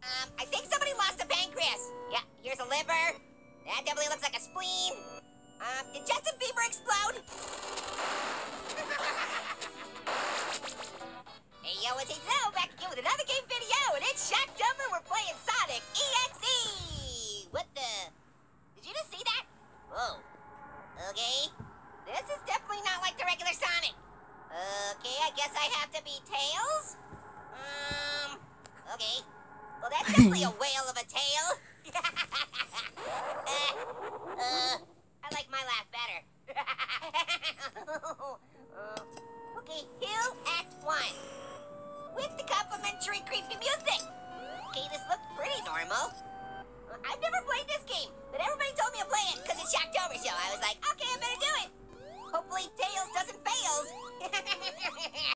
I think somebody lost a pancreas. Yeah, here's a liver. That definitely looks like a spleen. Did Justin Bieber explode? Hey, yo, it's Hazel back again with another game video, and it's Shocktober. We're playing Sonic EXE. What the? Did you just see that? Whoa. Okay. This is definitely not like the regular Sonic. Okay, I guess I have to be Tails? Okay. Well, that's definitely a whale of a tail. I like my laugh better. Okay, Hill Act 1. With the complimentary creepy music. Okay, this looks pretty normal. I've never played this game, but everybody told me to play it because it's Shocktober, so I was like, okay, I better do it. Hopefully Tails doesn't fail.